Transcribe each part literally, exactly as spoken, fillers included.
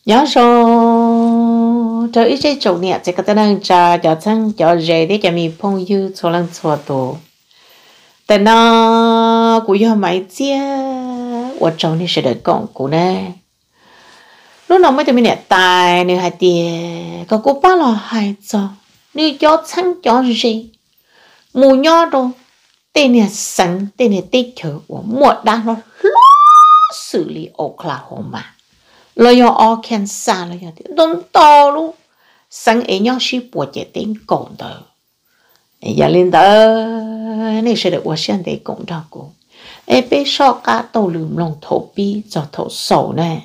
nhớ rồi cho ít cái chỗ nè chỉ có tên là cho cho chân cho dễ để cho mình phong yêu cho lần cho tổแต่那古要买接我找你是的讲古呢lúc nào mới tụi mình nè tài nữa hai tiền có cô ba là hai cho nếu cho chân cho gì mù nhó đâu tên nè sẵn tên nè tích thở của một đám nó xử lý Oklahoma lo yo Arkansas lo yo đông to luôn sáng ấy nhau chỉ bỏ chạy đến cổng đó giờ lên đó này sẽ được Washington để cổng đó cô ấy bé so cả tàu lùm lòng thổ bi cho thổ sầu này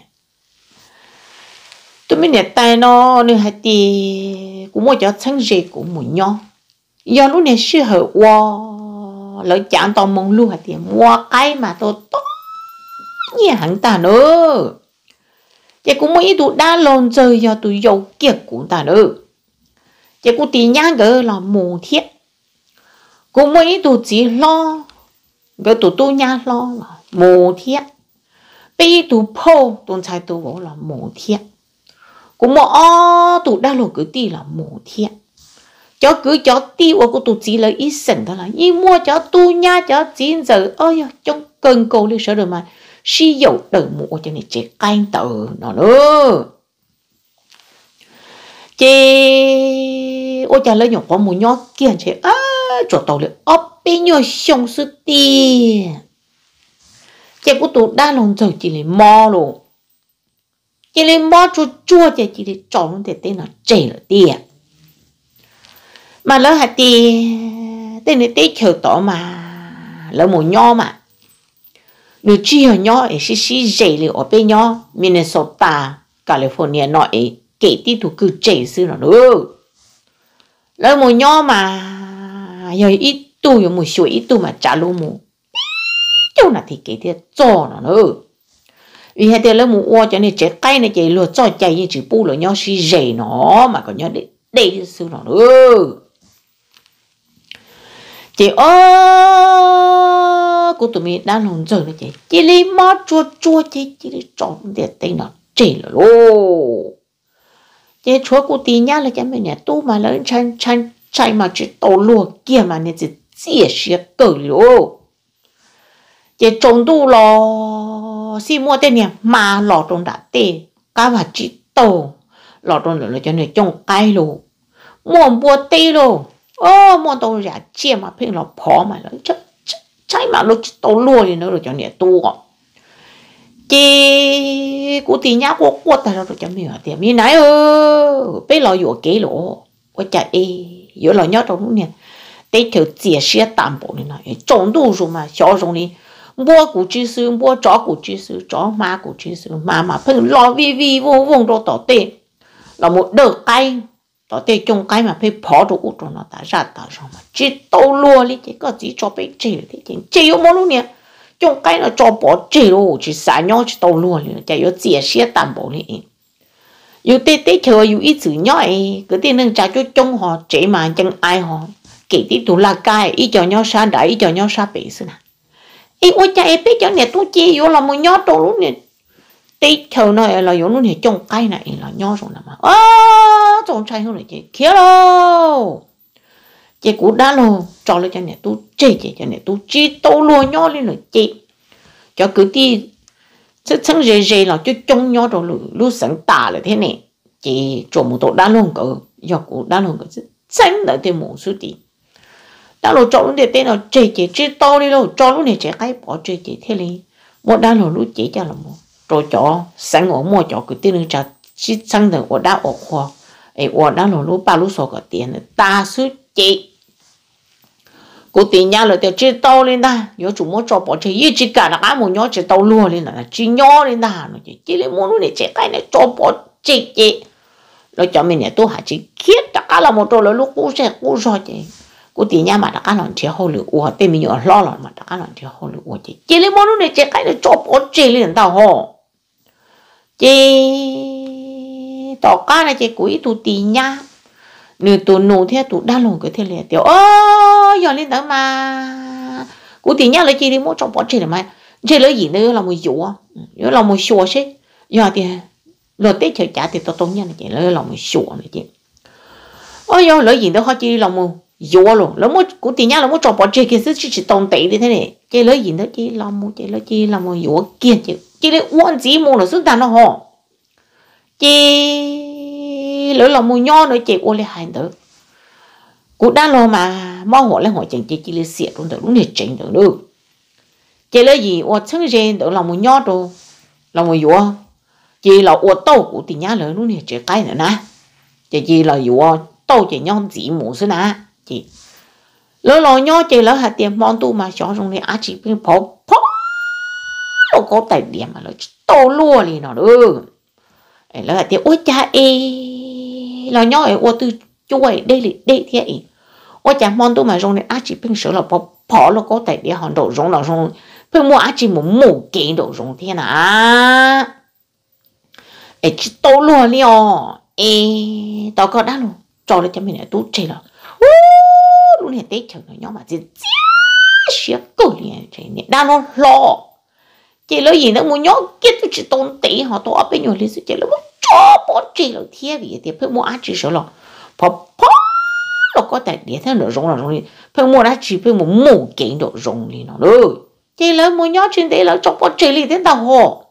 tụi mình nhặt tay nó nên hai tí cũng mua cho sáng gì cũng muốn nhau giờ lúc này sẽ hợp qua lỡ chạm tàu mông luôn hai tí mua cái mà tôi tốt như hắn ta nữa chị cũng mới tụi đa lon chơi cho tụi dầu kiệt của ta nữa chị cũng tìm nhá gỡ là mù thiết cũng mới tụi chỉ lo gỡ tụi tôi nhá lo là mù thiết bây tụi po tụi chạy tụi bảo là mù thiết cũng mà tụi đa lon cứ đi là mù thiết cho cứ cho tiêu của tụi chỉ là ít sần đó là nhưng mua cho tôi nhá cho chín giờ ơi trong cơn cầu đi sợ rồi mà sử dụng đợt mũ cho nên chế canh tờ nó nữa chế ôi chả lấy nhỏ có mũ nhót kia chế á chỗ tàuเลยốp bên nhau xong sự tiền chế của tụi đa lòng giờ chỉ lấy mò luôn chỉ lấy mò chua chua chế chỉ lấy chọn luôn để tên là chế là tiền mà lỡ hạt tiền tên này tết chờ tỏ mà lỡ mũ nho mà nếu chỉ ở nhỏ ấy xí xí dễ liệu ở bên nhỏ Minnesota, California nói kể tí tụ cứ dễ xứ nó nữa lỡ một nhỏ mà giờ ít tụ giờ một số ít tụ mà trả luôn một chỗ nào thì kể tí cho nó nữa vì hai tiền lỡ một ô cho nên chế cái này chế luôn cho chạy như chữ bu là nhỏ xí dễ nó mà còn nhỏ để để xứ nó nữa chị ơi cô tụi mình đang lòng giờ này chị chị lấy mót chua chua chị chị lấy chọn để tên nó chị là lô chị chúa cô tí nhá là cái mình nhà tu mà lớn chăn chăn chạy mà chỉ tổ lùa kia mà nên chỉ chia sẻ cỡ lô chị trồng tu lò xin mua tên nhà mà lò trồng đã tê cá mà chỉ tổ lò trồng là cho nên trồng cây lô mua mua tê lô ô mua đồ giả chia mà phê nó phó mà nó chắc trái mà nó tàu lùa thì nó được cho nhẹ tu chị cụ tỷ nhá của của ta rồi cho mình tiền mi nãy ơ bây giờ有给了我讲诶有老鸟种呢得头解释担保的呢中度数嘛小种的摸股知识摸找股知识找马股知识妈妈碰老 vi vi 嗡嗡都倒对老木得该đó thì trong cái mà phải bỏ đồ út rồi nó đã ra ta rồi mà chỉ tàu lúa đi chỉ có chỉ cho bé chỉ thì chỉ chỉ có món luôn nè trong cái nó cho bỏ chỉ luôn chỉ xả nhau chỉ tàu lúa liền chỉ có chia sẻ đảm bảo này yêu tết tết chờ yêu ít chữ nhau ấy cái tiền nâng trả cho trong họ chỉ mà chẳng ai họ kể tí tụ là cái ít cho nhau xa đại ít cho nhau xa bể xí nè ý ôi cha em biết cho nè tôi chỉ yêu là một nhau tàu luôn nè tết chờ nó là yêu luôn nè trong cái này là nhau rồi mà à trong trái hơn là chị kia đâu chị cũng đã luôn cho lên cho này tôi chơi chị cho này tôi chỉ tàu luôn nhau lên rồi chị cho cứ đi chứ chẳng dễ dễ là chứ trong nhau rồi lúc lúc sáng tả là thế này chị trộm một tổ đã luôn cỡ giờ cũng đã luôn cỡ chẳng đợi thêm một số tiền đã luôn chọn để tên là chơi chị chỉ tàu đi đâu cho lúc này chị cái bỏ chơi chị thế này một đã luôn lúc chị cho là một rồi cho sáng ngủ mua cho cứ tên là cho chỉ chẳng được ở đã ở khoa ấy ở đó là lúc ba lúc số có tiền ta suy chị cô tiền nhà là tiêu chỉ tàu lên ta nhớ chủ mua cho bỏ chơi ít chỉ cả là cái một nhớ chỉ tàu luôn lên là chỉ nhớ lên ta nó chỉ chỉ lấy mua lúc này chỉ cái này cho bỏ chị chị rồi cho mình này tôi hả chỉ khiết tất cả là một trò là lúc cũ sẽ cũ rồi chị cô tiền nhà mà tất cả là chỉ hậu lửa của tên mình nhớ lo là mà tất cả là chỉ hậu lửa của chị chỉ lấy mua lúc này chỉ cái này cho bỏ chị lên tao ho chị tỏ cá này chị quý tụ tì nha nửa tụ nụ thế tụ đa lồng cái thế này tiểu ơi giờ lên đó mà cú tì nha lấy chị đi mua trong bỏ chị là mà chị lấy gì nữa là một dụ nhớ là một xua xí giờ thì rồi tết chờ trả thì tao tốn nha này chị lấy lòng một sủa này chị ôi yo lấy gì đó họ chỉ lòng một dùa luôn lấy một của tiền nhá lấy một trò bỏ chơi kia chứ chỉ tốn tệ đi thế này chị lấy gì đó chị lòng một chị lấy chị lòng một dùa kia chị chị lấy uốn gì mua là sức đàn nó họ chị lấy lòng một nho nữa chị uốn lấy hai đứa cũng đang lo mà mò họ lấy họ chẳng chị chỉ lấy xịt luôn được luôn để chỉnh được nữa chị lấy gì uốn chân trên được lòng một nho rồi lòng một dùa chị là uốn tàu của tiền nhá lấy luôn để chị cái nữa nè chị chị là dùa tàu chị nhon gì mua xí nè chị lỡ lò nhó chị lỡ hạt tiền món tu mà cho trong này á chị bên phò phò đâu có tài điểm mà lỡ tàu lúa liền nó được lỡ hạt tiền ôi cha ê lò nhó ấy ôi từ chuối đây là đây thế ấy ôi cha món tu mà trong này á chị bên sửa là phò phò nó có tài điểm hòn đổ rong là rong bên mua á chị muốn mua kiện đổ rong thế nào ấy chị tàu lúa liền ê tao có đá luôn cho nó cho mình lại tốt chơi là lúc này tết chờ nó nhóm mà chỉ xía cơ liền chơi nè đang nó lo chị lấy gì nữa muốn nhớ kia tôi chỉ tôn tí họ tôi ở bên nhau lý sự chị lấy cho bỏ chị là thiệt vì thì phải mua ăn chỉ sợ là phò phò nó có tài để thế nữa rong là rong đi phải mua ăn chỉ phải mua mua kiện độ rong đi nó rồi chị lấy muốn nhớ chuyện đấy là cho bỏ chị liền thế nào họ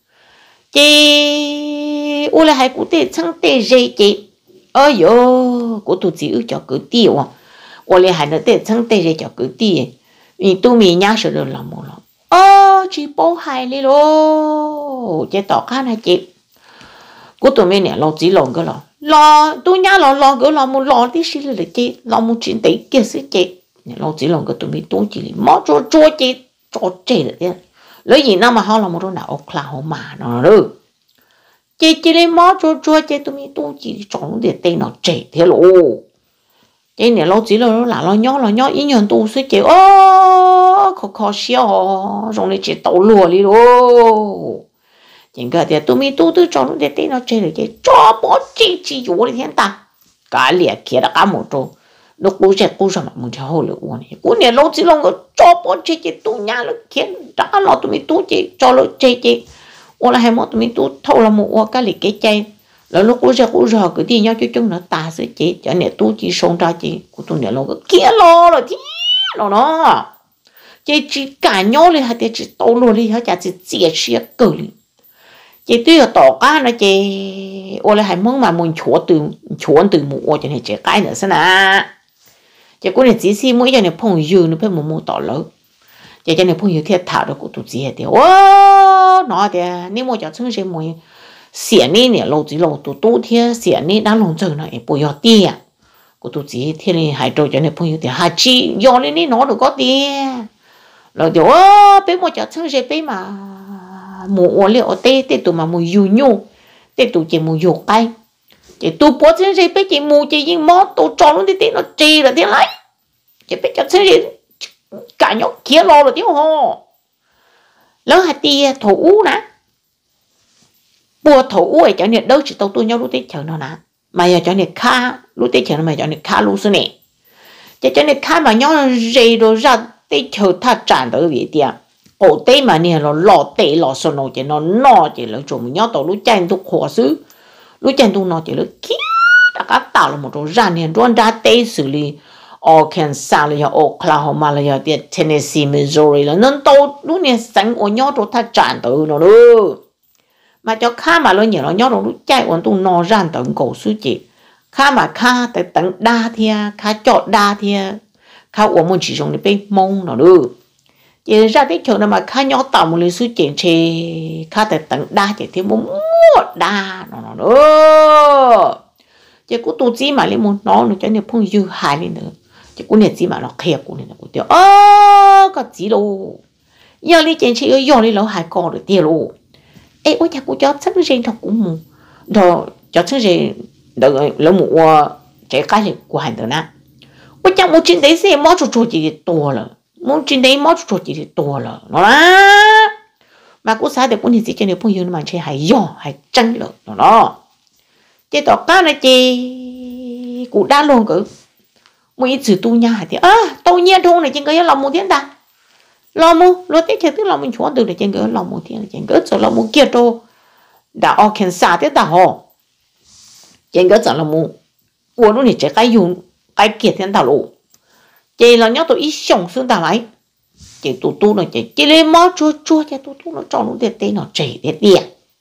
chị u là hai cụ tết sang tết gì chị ơi yo của tụi chị ước cho cứ tiêu à我连还能得成得着叫个地，你都没伢说了么了？哦，去包海里咯，这大看还接，我都没呢，老子老个了，老都伢老老个老么老的是了接，老么真得给是接，老子老个都没多几哩，毛做做接做接了的，老人那么好老么都拿奥克拉荷马呢了，接接哩毛做做接都没多几哩，装的得那接的咯。cái này lâu chỉ là là lo nhỏ lo nhỏ ý nhận tu sĩ kiểu ô khó khó xíu rồi này chỉ tàu lùa đi luôn những cái thì tôi mi tu tu cho nó để tên nó chơi được cái cho bỏ chỉ chỉ vô đi thiên ta cả liệt kia là cả một chỗ nó cố sẽ cố sao mà muốn theo hồi được uống này cố này lâu chỉ là cho bỏ chỉ chỉ tu nhà nó kia đã lo tôi mi tu chỉ cho nó chơi chỉ uống là hai món tôi mi tu thâu là một uống cái liệt cái chơi là lúc cố sẽ cố sao cái gì nhau cho chúng nó ta sẽ chỉ cho nên tu chỉ sống ra chỉ của tôi này lo cái kia lo rồi thì lo nó chỉ chỉ cả nhauเลยhả chỉ tàu luôn đi hả chỉ chỉ chỉ cử chỉ tuy là tỏ cá nó chỉ ô là hai món mà muốn chúa từ chúa từ một cho nên chỉ cái nữa xem nè chỉ có này chỉ xin mỗi cho nên phong yêu nó phải một một tỏ lớn chỉ cho nên phong yêu thiệt thà được của tụi chị thì ô nó thì nếu mà cho chúng sẽ muốn xỉa này nè lâu chỉ lâu tụi tụi thì xỉa này đang lòng chờ này bồi giờ tiền của tụi chị thì này hai trâu cho nên phong yêu thì hai chị do lên này nó được có tiền rồi thì ô bé một cho chúng sẽ bé mà mua liệu tê tê tụi mà mua yêu nhau tê tụi chị mua yêu cái chị tụi bố chân gì bé chị mua chị nhưng món tụi cho nó đi tê nó chi là thế lấy chị bé cho chân gì cả nhau kia lo rồi tiếng hồ lớn hạt tia thủ nè bùa thủ ấy cho nên đâu chỉ tao tôi nhau lúc tết chờ nó nè mà giờ cho nên kha lúc tết chờ nó mà cho nên kha lúc xưa nè cho cho nên kha mà nhau gì rồi ra tết chờ ta trả tới vị tiền cổ tê mà nè nó lọ tê lọ sờ nó chỉ nó nó chỉ là chúng mình nhớ tao lúc chạy tụ khó xứ lúc chạy tụ nó chỉ là kia đã cả tạo là một chỗ ra nè đoan ra tê xử lý Arkansas là Oklahoma là Tennessee Missouri là nên tao lúc nè sáng ở nhớ tao ta trả tới nó nữa mà cho khá mà nó nhớ nó nhớ lúc chạy ở tụ nó ra tận cổ xứ chị khá mà khá tại tận đa thia khá chọt đa thia khá ở một chỉ trong này bên mông nó được giờ ra tới chỗ nào mà khá nhỏ tàu một lý sư chuyện chê khá tại tận đa chỉ thêm một đa nó nó nữa giờ cũng tụt gì mà lấy một nó nó cho nên phong dư hại lên nữa giờ cũng nên gì mà nó khép cũng nên là cũng tiêu ơ có gì đâu giờ đi chuyện chê giờ đi lâu hại con được tiêu luôn ê ôi cha cũng cho sách riêng thật cũng mù đó cho sách riêng đợi lâu một trẻ cái gì của hành được nè ôi cha một chuyện đấy xem mót chuột chuột gì to rồi muốn chuyện đấy mót chuột gì to rồi nó đó mà cũng sai được cũng thì cho nên phong yêu mà chơi hay do hay tranh lợi nó đó chế tỏ cá này chị cũng đã luôn cứ mỗi chữ tu nhà thì à tôi nhiên thôn này trên cái lòng một thiên ta lòng một lúc tết chơi tức lòng mình chọn từ để trên cái lòng một thiên trên cái chỗ lòng một kia đâu đã ở Kansas thế ta họ trên cái chẳng là mu của nó này chỉ cái dùng cái kia thiên thảo lộ chỉ là nhớ tôi ít sống xuống ta lại chỉ tụ tụ nó chỉ chỉ lấy máu chua chua chỉ tụ tụ nó cho nó để tên nó chảy để tiền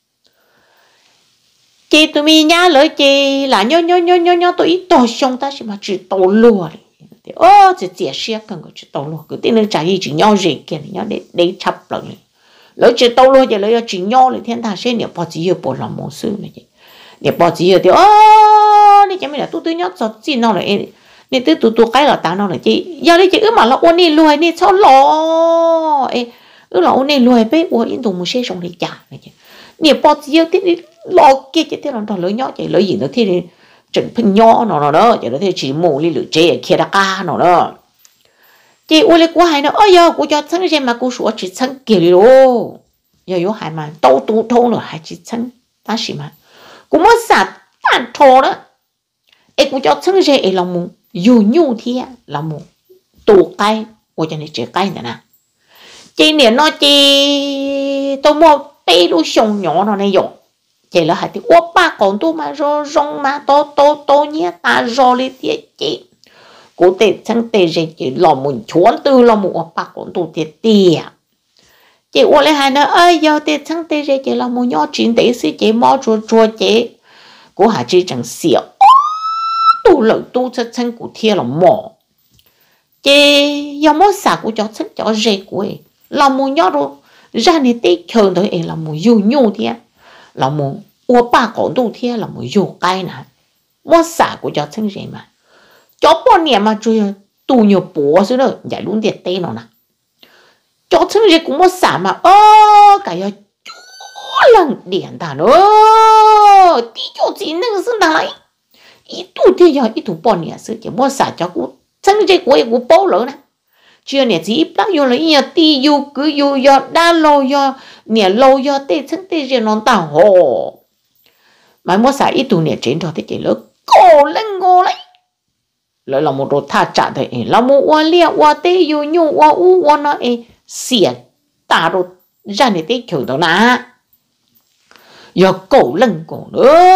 chỉ tụi mình nhá lời chỉ là nhớ nhớ nhớ nhớ nhớ tôi ít to sống ta chỉ mà chỉ to lùa ô chỉ chỉ xe cần có chỉ to lùa cứ tên nó trả gì chỉ nhau gì kia nhớ để để chấp lần lỡ chỉ to lùa chỉ lỡ chỉ nhau thì thiên thà sẽ nhiều bao nhiêu bộ làm một sự này nhiều bao nhiêu thì ô này chỉ mình là tụi tôi nhớ cho chỉ nó là nè tụi tụi tụi cái là tao nó là chị giờ đây chị ước mà là ôn đi lùi nè sao lò ê ước là ôn đi lùi bé ôn yên tụng một xe xong đi trả này chị nè bao nhiêu thế đi lo kia chị thế là thằng lớn nhỏ chị lớn gì nữa thế thì chừng phân nhỏ nó nó đó chị nó thế chỉ mù đi lửa chế kia đã ca nó đó chị ôn lên của hai nó ơi giờ của cho thân xem mà cô sủa chỉ thân kia đi đâu giờ yếu hai mà đâu tu thâu nữa hai chỉ thân ta chỉ mà cũng mất sạch tan thô đó ê của cho thân xem ê lòng mù dù nhu thì là một tụ cây của cho nên chỉ cây nữa nè chị nè nó chị tôi mua tê lu sông nhỏ nó này dùng chị là hai thì ô ba còn tôi mà rong rong mà to to to nhé ta rong lên thì chị cố tê chẳng tê gì chị lòng muốn chuồn từ lòng một ô ba còn tôi thì tiệt chị ô lại hai nữa ơi giờ tê chẳng tê gì chị lòng muốn nhỏ chuyện tê xí chị mò chua chua chị cố hai chị chẳng xỉu tu lợi tu cho chân của thiên là mỏ chị giờ mỗi sáng của cho chân cho dễ của ấy là muốn nhớ rồi ra này tết chờ tới ấy là muốn yêu nhau thiên là muốn ô ba con tu thiên là muốn yêu cái nè mỗi sáng của cho chân dễ mà cho bao nhiêu mà chơi tu nhiều bố xứ nữa giải luôn tiền tê nó nè cho chân dễ cũng mỗi sáng mà ơ cái giờ lần điện ta nữa tí cho chị nâng xưng ta lại ít tu thì giờ ít tu bao nhiêu sự chỉ mua xả cho cú chân chơi của em cú bao lớn nè chưa nè chỉ bắt vô lấy nhà ti vô cứ vô vô đa lô vô nè lô vô tê chân tê riêng non tao hồ mà mua xả ít tu nè trên đó thì chỉ lớn cổ lên ngô lấy lấy là một đồ tha trả thôi là một hoa lia hoa tê vô nhu hoa u hoa nó e xỉa ta đồ ra nè tê kiểu đó nè giờ cổ lần cổ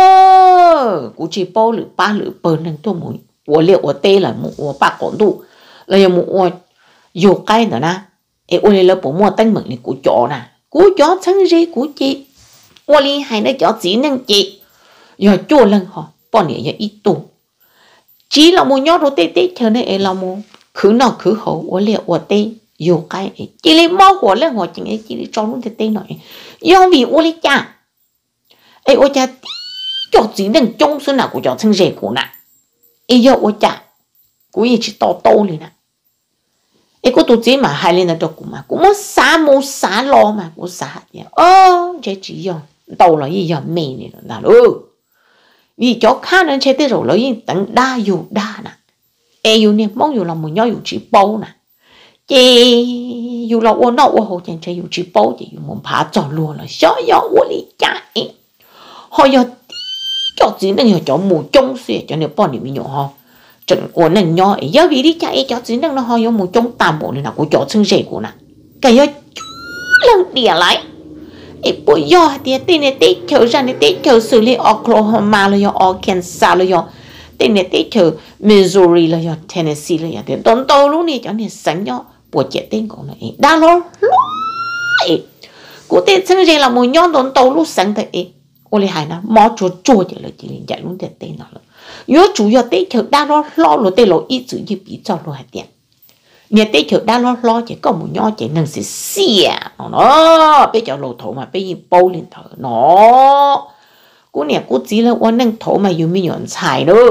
nữa cú chỉ bao lửa ba lửa bờ lần tôi muốn của liệu của tê là một của ba cổ tụ là một của dù cái nữa nè em ôi là bộ mua tăng mực này của chó nè cú chó thân gì của chị ôi li hay nó chó chỉ năng chị giờ chua lần họ bọn này giờ ít tụ chỉ là một nhót đồ tê tê chờ này là một khứ nào khứ hậu của liệu của tê dù cái chỉ lấy máu của lần họ chỉ lấy chỉ lấy cho luôn tê tê nói do vì ôi li cha ê ôi cha cho chỉ nên trong số nào của cho thân rể của nè ê giờ ôi cha của gì chỉ to to liền nè ê có tụi chỉ mà hai lên là được của mà cũng mất xả mua xả lo mà của xả thì ơ chế chỉ giờ đầu là gì giờ mẹ này là ừ vì cho khá nên chế tới rồi là gì tận đa dù đa nè ê dù nè mong dù là một nhau dù chỉ bao nè chị dù là ôn đâu ôn hồ chẳng chế dù chỉ bao chị dù muốn phá trò luôn là sợ giờ ôn đi cha họ giờ cho chỉ nên cho mù trông xìa cho nên bọn mình nhỏ họ trận của nên nhỏ ấy giờ vì đi chạy cho chỉ nên nó họ có mù trông tạm bộ này là của cho xương rể của nè cái giờ lần đỉa lại ấy bây giờ thì tên này tết chờ ra này tết chờ xử lý Oklahoma là do Arkansas là do tên này tết chờ Missouri là do Tennessee là do thì tốn tàu lúc này cho nên sáng nhỏ bộ trẻ tên của nó ấy đa lo ấy của tên xương rể là mù nhỏ tốn tàu lúc sáng thế ô lê hai nó mò chua chua chỉ là chỉ liền chạy luôn tiền tiền nó rồi, nhớ chủ yếu tết chợ đa lo lo rồi tết lo ít chữ như bị cho lo hai tiền, nhà tết chợ đa lo lo chỉ có một nhỏ chỉ能是xỉa nó, bây giờ lô thổ mà bây giờ bao lên thở nó, cú nhà cú chỉ là quan năng thổ mà dùng mình xài nữa,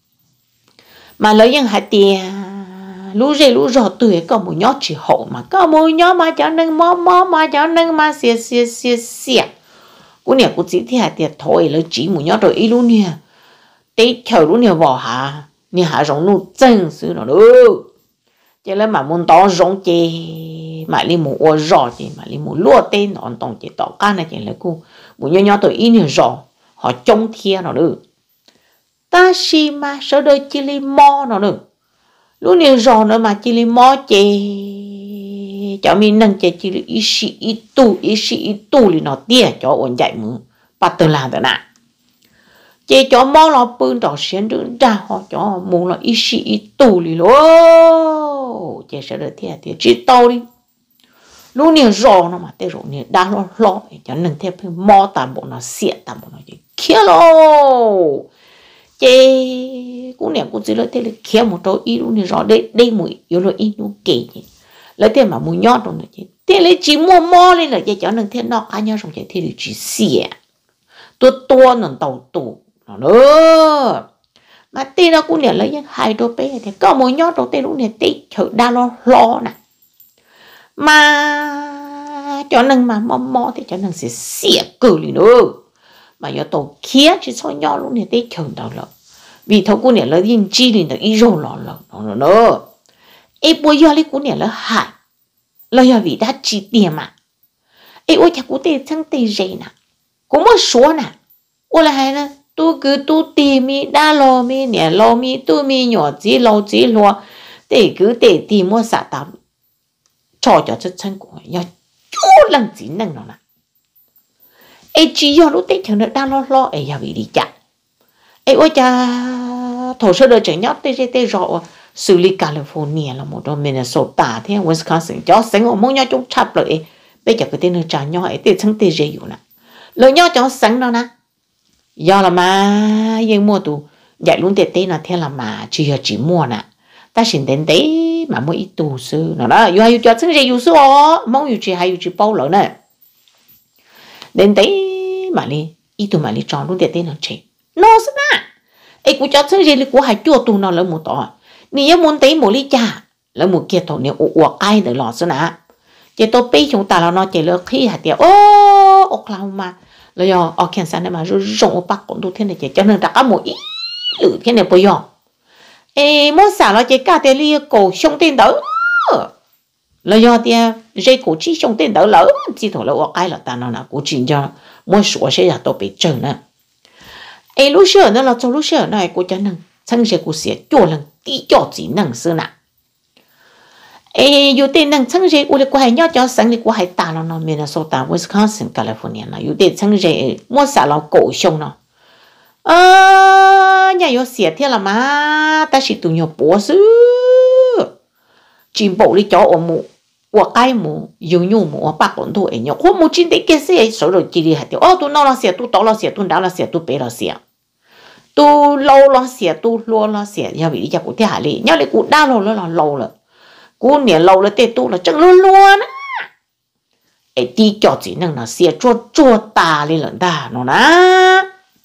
mà lấy những hai tiền, lú rê lú rọ tuổi có một nhỏ chỉ hậu mà có một nhỏ mà cho nên mò mò mà cho nên mà xỉa xỉa xỉa xỉa cú nè cú chỉ thì hạt tiệt thôi lấy chỉ một nhát rồi ít luôn nè tết chờ luôn nè vào hà nè hà rong nu chân xứ nó nữa cho nên mà muốn tao rong chê mà đi một ô rò chê mà đi một lúa tên nó tông chê tao cá này chê lấy cú một nhát nhát rồi ít nè rò họ trông thia nó nữa ta xí mà sợ đôi chỉ li mò nó nữa lúc nè rò nữa mà chỉ li mò chê cho mình nâng chế chỉ ít sĩ ít tu ít sĩ ít tu thì nó tia cho ổn dạy mưa bắt từ làm được nè chế cho mò lo bưng đỏ xiên đứng ra họ cho muốn là ít xí ít tù đi lô chế sẽ được thiệt thì chỉ tao đi lúc này rõ nó mà tới rồi này đã lo lo cho nên thêm mò tạm bộ nó xiết tạm bộ nó gì kia lô chế cũng nè cũng chỉ là thế là kia một chỗ ít lúc này rõ đây đây mũi yếu rồi ít lúc kỹ lấy tiền mà mũi nhót rồi chứ thế là chỉ mua mò lên là chế cho nên thêm nó cá nhau xong chế thế là chỉ xiết tôi to nó tàu tù nó nữa mà tiền nó cũng nè lấy những hai đôi bé thì có mũi nhót đầu tiên lúc này tí thử đã lo lo nè mà cho nên mà mò mò thì cho nên sẽ xỉa cử đi nữa mà do tổ kia chỉ so nhỏ lúc này tết thường đâu rồi vì thấu cô này là yên chi thì nó ít rồi lọ lọ nó nữa em bây giờ lấy cô này là hại là do vì đã chi tiền mà em ôi chắc cô tiền chẳng tiền gì nè cũng mới số nè ôi là hay nè tôi cứ tôi tìm mi đa lo mi nè lo mi tôi mi nhỏ chỉ lo chỉ lo để cứ để tìm mua sản phẩm cho cho chất chân của nhau chú lần chỉ năng nó nè ấy chỉ do lúc tết thường nó đang lo lo ấy giờ bị đi chặt ấy ôi cha thổ sơ đời chẳng nhóc tê tê tê rõ xử lý California là một trong Minnesota thế Wisconsin cho sinh ở mỗi nhau chúng chập lại bây giờ cái tên nó trả nhau ấy tê chân tê dễ dụ nè lời nhau cho sinh đó nè do là mà nhưng mua tụ dạy luôn tê tê là theo là mà chỉ chỉ mua nè ta xin đến đấy mà mua ít tù sư nó đó yêu hay cho chân dễ dụ sư ó mong yêu chỉ hay yêu chỉ bao lớn nè đến đấy mà đi ít tụ mà đi chọn luôn tê tê nó chết nó sao nè ấy cũng cho chân dễ đi cũng hay chua tụ nó là một tỏ nếu muốn thấy một lý cha là một kia thổ nếu uổng ai được lọt sao nè chỉ tôi biết chúng ta là nó chỉ là khi hạt tiêu ô Oklahoma là do Arkansas này mà rồi rộng bắc cũng đủ thế này chỉ cho nên đã có một ít lử thế này bây giờ ê muốn xả nó chỉ cả tiền lia cổ sông tiền đỡ là do tiền dây cổ chi sông tiền đỡ lỡ chỉ thổ là uổng ai là ta nó là cổ chỉ cho muốn sửa sẽ là tôi bị trừ nè ê lúc xưa nó là trong lúc xưa này cổ cho nên chân sẽ cổ sẽ cho lần tí cho chỉ năng xưa nè ê yêu tên năng chân sẽ cổ lại cổ hay nhau cho sáng thì cổ hay ta nó nó Minnesota Wisconsin California là yêu tên chân sẽ muốn xả nó cổ sông nó à nhà yêu sẽ thế là mà ta chỉ tụi nhau bố sư chim bộ đi cho ở mù của cái mù yêu nhau mù ba con thôi ấy nhau không mù chín đấy cái gì số rồi chỉ đi hạt tiêu ô tụi nó là sẽ tụi đó là sẽ tụi đó là sẽ tụi bé là sẽ tu lâu lo xỉa tu luôn lo xỉa nhà bị đi chặt của thế hải lý nhau lại cụ đa lâu là lâu rồi cụ nè lâu là tê tu là chẳng luôn luôn á ấy đi cho chỉ năng là xỉa chua chua ta lên lần ta nó ná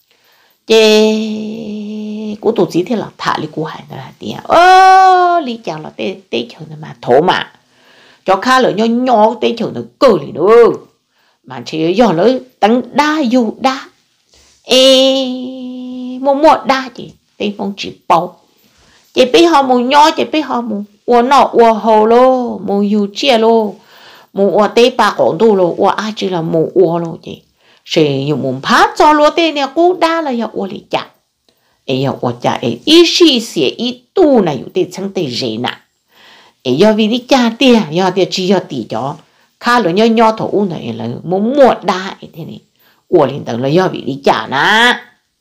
chê cụ tổ chí thế là thả đi cụ hải là tiền ơ lý chàng là tê tê chừng mà thổ mà cho khá là nhỏ nhỏ tê chừng là cơ lý nữa mà chỉ do lấy tăng đa dù đa ê một một đa chị tây phong chỉ bao chị biết họ một nhỏ chị biết họ một uo nọ uo hồ lô một yêu chia lô một uo tây ba cổ đô lô uo ai chỉ là một uo lô chị sẽ dùng một phát cho lô tây này cũng đa là yêu uo lý chả ấy uo chả ấy ít xí xí ít tu này yêu tây chẳng tây gì nè ấy yêu vì lý chả tiền yêu tiền chỉ yêu tỷ cho khá là nhỏ nhỏ thổ này là một một đa ấy thế này uo liền tầng là yêu vì lý chả nè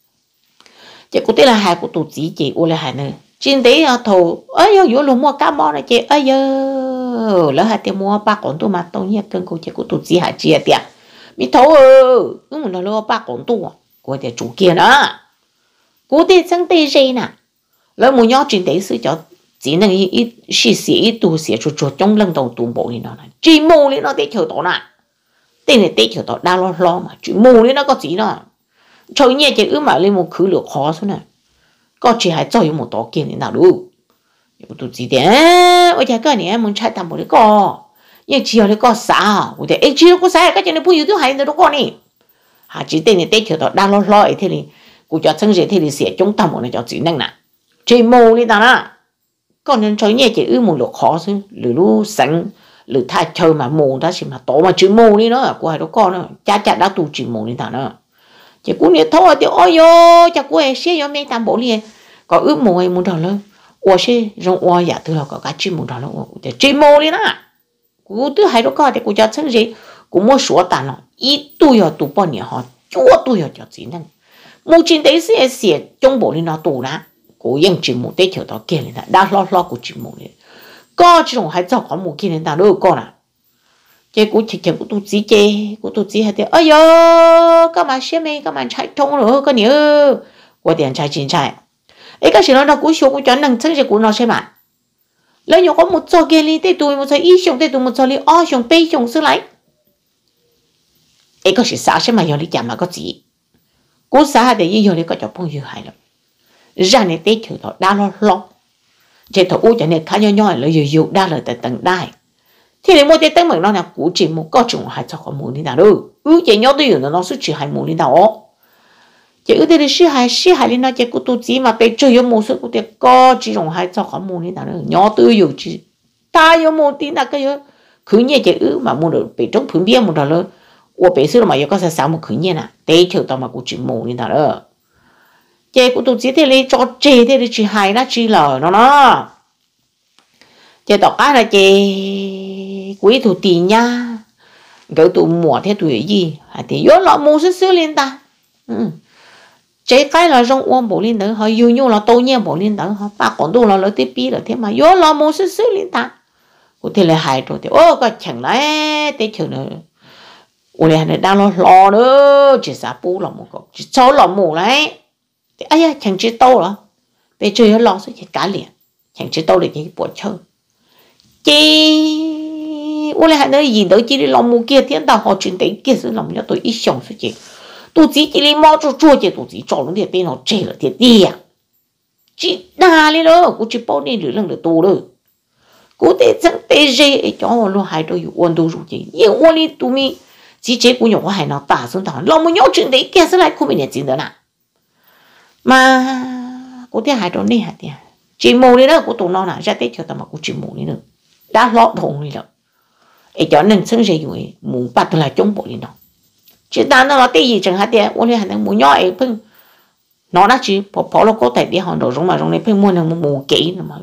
chị cũng tên là hai của tụt chỉ chị u là hai nữa trên đấy thầu ấy yo yo luôn mua cá mò này chị ấy yo lỡ hai tiền mua ba con tu mà tao nhớ cơn cô chị của tụt chỉ hai chia tiền mi thầu ừ nó lỡ ba con tu của chị chủ kia nữa cô tên sang tên gì nè lỡ mua nhau trên đấy sự cho chỉ năng ít xí xí ít tu xí chuột chuột trong lần đầu tu bộ này nó này chỉ mua đi nó để chờ đó nè tên này để chờ đó đa lo lo mà chỉ mua đi nó có gì đó trời nhẹ chỉ ư mà lên một khứ lửa khó thế này có chỉ hay cho một tổ kiến thì nào đủ tôi chỉ để ôi trời cái này muốn chạy thầm một cái co nhưng chỉ là có sao ôi trời chỉ có sao cái chuyện này bây giờ tôi hay nó có nè hà chỉ tên này tết kiểu đó đang lo lo thế này cô cho chân gì thế thì sẽ chúng ta một này cho chỉ năng nè chỉ mù đi ta nè còn nên trời nhẹ chỉ ư một lửa khó chứ lửa lu sáng lửa thay chơi mà mù đó chỉ mà tổ mà chỉ mù đi nữa cô hay đó con nữa cha cha đã tu chỉ mù đi ta nữa chị cũng nhớ thôi thì ôi yo chắc cô ấy sẽ giống như tam bộ liền có ước mồ ấy muốn đào lên ủa sẽ rong ủa giả từ là có cái chim muốn đào lên để chim mồ đi nè cô thứ hai đó coi thì cô cho chân gì cũng mua sữa tàn nó ít tuổi rồi tụ bao nhiêu họ chúa tôi cho gì nè một chuyện đấy sẽ sẽ trong bộ lên nó tù nè cố yên chỉ một đấy kiểu đó kia lên đã lo lo của chỉ một lên có chỉ hay cho có một kia lên ta đâu con à chế cũng chỉ chỉ cũng tu chỉ chế cũng tu chỉ hay thế ơi yo các bạn xem mấy các bạn chạy thông rồi cái nhớ của tiền chạy chính chạy ấy cái gì nó cũng số cũng cho năng chân sẽ cũng nó xem mà lấy nhiều có một số kia đi tới tuổi một số ít xong tới tuổi một số đi o xong b xong xứ lại ấy cái gì sao xem mà giờ đi chạm mà có gì cố sao để giờ đi có cho phong yêu hại lắm ra này tết kiểu đó đa lo lo chế thầu u cho nên khá nhỏ nhỏ là nhiều nhiều đa là tại tầng đai thì để mua cái tấm mực nó là cũ chỉ một có chủng hay cho có muốn đi nào đâu ư chỉ nhớ tôi nó sẽ chỉ hay muốn đi nào chỉ ư đây là hay sĩ hay lên nó chỉ cũng tu chỉ mà bây giờ有một số cũng được có chỉ chủng hay cho có muốn đi nào đâu nhớ tôi有chỉ ta有muốn đi nào cái cứ như chỉ ư mà muốn được bị trong phun biếng một đó rồi 我本身嘛有个是啥么可念呐，对头到嘛估计冇你那了，结果都记得嘞，做这的嘞去海那去了，喏喏，这到家了这鬼头地呀，个都摸的对伊，还得有老母是手领的，嗯，这该了让我冇领的，还有有了多年冇领的，哈，把广东了了得比了天嘛，有老母是手领的，我得来海着的，哦个强嘞，得强了。 我俩还đang lo lo nữa chỉ sao bố lòng một cậu chỉ cháu lòng một đấy thì ai à chẳng chỉ tao đó bây giờ lo sẽ chỉ cá liền chẳng chỉ tao để cái bộ chơi chỉ我俩还能引到这里lòng một kia thiên đạo họ chuyển đến kia sự lòng cho tôi ít sống sự gì tôi chỉ chỉ đi mua cho chua chỉ tôi chỉ cho nó để bên nó chơi là thiệt đi à chỉ đa đi đó cũng chỉ bao nhiêu lửa lần được tôi rồi cũng để chẳng để gì cho nó hai đôi quân đồ rồi gì nhưng quân đi tụi mình chỉ chế cũng nhiều hay nó tả xuống thằng lòng muốn nhớ chuyện đấy kia sẽ lại không bị nhận chuyện đó nè mà cũng thấy hai đứa này hả tiền chỉ mù đi nữa cũng tụi nó nè ra tết cho tao mà cũng chỉ mù đi nữa đã lọt thùng đi rồi ấy cho nên sinh ra rồi mù bắt là chống bộ đi nó chỉ ta nó là cái gì chẳng hạn tiền ôn đi hẳn đang mù nhỏ ấy phun nó đã chỉ bỏ bỏ nó có thể đi hòn đồ giống mà trong này phun mua là mù kỹ nữa mà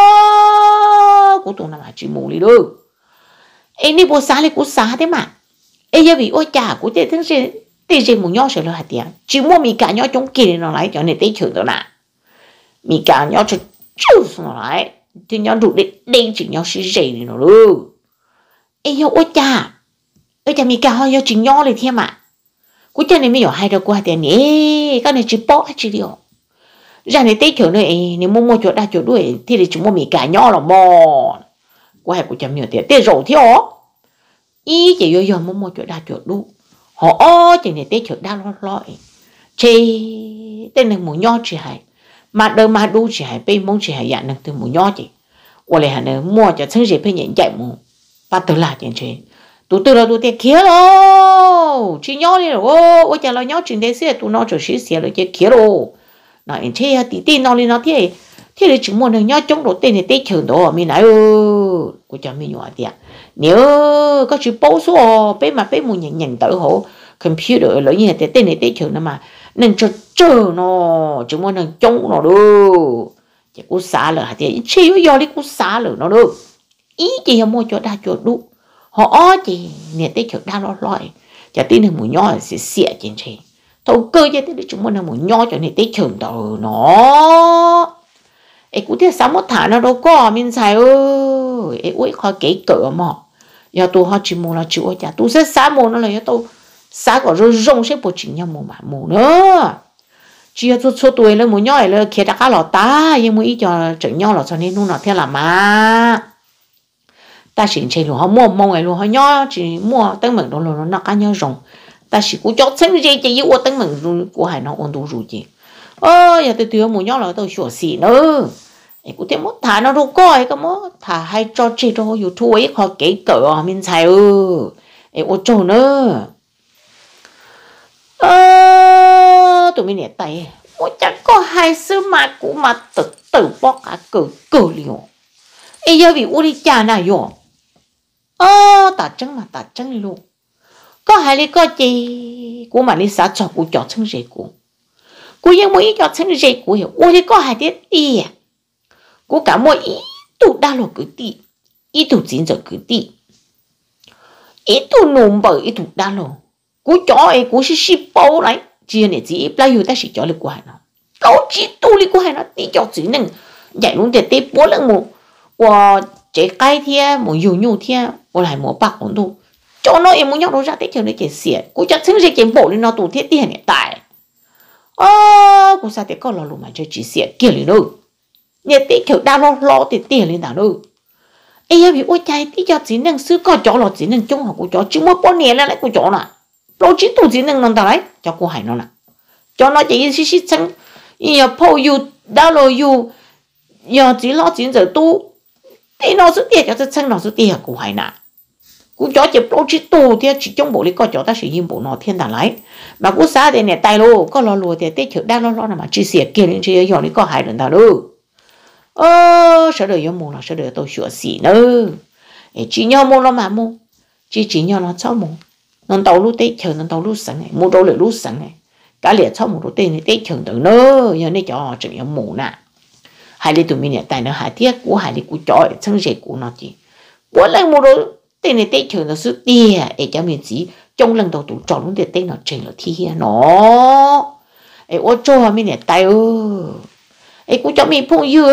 ơ cũng tụi nó mà chỉ mù đi được ấy đi bộ xa đi cũng xa thế mà ấy giờ vì ôi cha của thế thằng gì thế gì muốn nhau sẽ lo hạt tiền chỉ mua mì cá nhau trong kia nó lại cho nên tới chửi đó nè mì cá nhau cho chú nó lại thì nhau đủ để đen chỉ nhau sẽ dày này nó luôn ấy giờ ôi cha ôi cha mì cá họ giờ chỉ nhau này thêm mà của cha này mới có hai đứa qua tiền nè cái này chỉ bỏ chỉ điều ra này tới chửi này nếu mua mua chỗ đa chỗ đuổi thì để chỉ mua mì cá nhau là mò qua của cha nhiều tiền tới rồi theo ý chỉ vô vô mua mua chỗ đa chỗ đủ họ o chỉ này tới chỗ đa lo lo chỉ tên này muốn nhau chỉ hay mà đời mà đủ chỉ hay bên mong chỉ hay dạng năng từ muốn nhau chỉ 我来还能摸着趁热陪人家摸，把头拉进去，都到了都得开喽，去鸟的哦，我讲了鸟真的是都闹着是写了就开喽，那人家呀弟弟闹的那天，天里只摸能鸟中了对你得抢到没来哦，我讲没用啊的，你哦，个去包说，被嘛被某人人都好 ，computer 了因为得对你得抢的嘛，能做做喏，只摸能中了喽。 chỉ cú xả lửa thì chỉ có do đi cú xả lửa nó được ý chỉ mua cho đa chỗ đủ họ chỉ nè tới chỗ đa lo loi cho tin là mùi nho sẽ xịa trên trên thầu cơ cho tới chúng mình là mùi nho cho nên tới trường đầu nó ấy cú thế sáng một tháng nó đâu có mình xài ơi ấy ui khó kỹ cỡ mà giờ tôi họ chỉ mua là chịu chả tôi sẽ xả mua nó là giờ tôi xả có rồi rong sẽ bộ chỉnh nhau mua mà mua nữa chỉ là số tuổi là muốn nhoi là kia đã cá lò ta nhưng mà ít cho chỉnh nhau là cho nên nó theo là mà ta xin chơi luôn họ mua mong ấy luôn họ nhoi chỉ mua tấn mừng đó là nó cá nhau rồng ta chỉ cố chót sinh gì chỉ yêu tấn mừng của hải nó ôn đủ rồi gì ơ giờ từ từ muốn nhoi là tôi sửa xì nữa ấy cũng thấy mất thả nó đâu coi cái mất thả hay cho chơi cho YouTube ấy họ kỹ cỡ mình xài ơ ấy ô trâu nữa ơ tụi mình nhẹ tay ôi chẳng có hai sư mà cũng mà tự tự bỏ cả cử cử liều ấy giờ vì ôi đi cha nào yo ơ ta chân mà ta chân luôn có hai lý có gì của mà lý xã cho của cho chân rể của của những mỗi cho chân rể của hiểu ôi đi có hai tiết đi của cả mỗi ý tụ đa lộ cứ đi ý tụ chín giờ cứ đi ý tụ nôm bởi ý tụ đa lộ cú chó ấy cú xí xí bao lại chỉ này chỉ bao nhiêu ta xí chó được của nó cậu chỉ tu đi của nó tí cho chỉ nên dạy luôn để té bố lần một và chế cái thiên một nhiều nhiều thiên và lại một bạc ổn tu cho nó em muốn nhóc nó ra té chờ nó chế xỉa cú cho chứng sẽ chế bộ lên nó tụ thiết tiền hiện tại ơ cú sao té có lo luôn mà chơi chỉ xỉa kia liền đâu nhà té kiểu đa lo lo té tiền lên nào đâu ấy bị ôi trái tí cho chỉ nên xứ có chó lo chỉ nên chung học của chó chứ mất bao nhiêu lại của chó nè lo chỉ tu chỉ nên nông ta đấy cho cô hải nó nè cho nó chỉ xí xí chân giờ po you đau lo you giờ chỉ lo chỉ giờ tu thì nó sẽ tiền cho cái chân nó sẽ tiền của hải nè cú chó chỉ lo chỉ tu thì chỉ trong bộ lý có chó ta sử dụng bộ nó thiên đàng lấy mà cú xa thì nè tay lô có lo lùa thì tết chợ đau lo lo mà chỉ xỉa kia lên chỉ giờ nó có hải lần nào đâu ơ sợ đời yêu mù là sợ đời tôi sửa xỉ nữa chỉ nhau mù nó mà mù chỉ chỉ nhau nó cháu mù nó tàu lúc tết chờ nó tàu lúc sáng này mù đâu lại lúc sáng này cả liệt cháu mù lúc tết này tết chờ được nữa giờ này cho chỉ yêu mù nè hai đứa tụi mình này tại nó hai tiếc của hai đứa của chó chân rể của nó chỉ bữa nay mù đâu tết này tết chờ nó sức tia để cho mình chỉ trong lần đầu tụi tròn lúc tết tết nó chơi nó thi nó ấy ô cho mình này tay ơi ấy cũng cho mình phụ yêu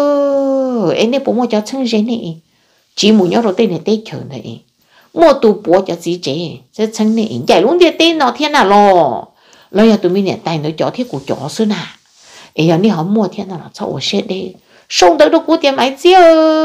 ấy nên bố mua cho chân rể này chỉ muốn nhớ rồi tên này tết chờ này mua tụ bố cho gì chế sẽ chân này chạy luôn đi tên nó thiên nào lo lo giờ tụi mình này tay nó cho thiết của chó xưa nà ấy giờ này họ mua thiên nào cho ở xe đi xong tới đâu của tiền máy chứ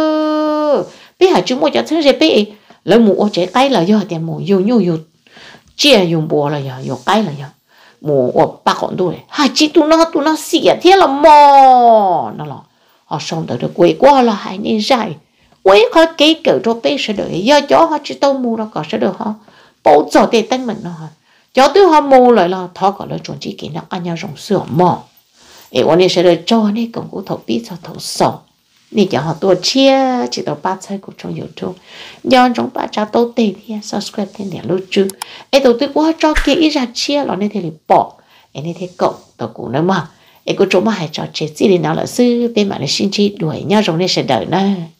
bây giờ chúng mua cho chân rể bây lấy mua chế cái là giờ tiền mua nhiều nhiều nhiều chia dùng bố là giờ nhiều cái là giờ mua ở ba con đuôi hai chị tụi nó tụi nó xỉa thế là mò nó là họ xong tới được quay qua là hai nên dài quay khó kế cỡ cho bé sẽ đợi giờ chó họ chỉ tao mua nó có sẽ được họ bố giờ để tên mình nó chó tứ họ mua lại là thọ gọi là chuẩn chỉ kỹ năng ăn nhau rồng sữa mò ấy bọn này sẽ đợi cho này cũng có thầu biết cho thầu sầu nè cho họ tua chia chỉ tao ba chơi của trong YouTube do trong ba cha tao tê thì subscribe thêm để lưu trữ ấy tao tôi cũng cho kỹ ra chia nó nên thì bỏ ấy nên thì cậu tao cũng nói mà ấy có chỗ mà hay cho chết gì thì nào là sư bên mà là xin chi đuổi nhau trong này sẽ đợi này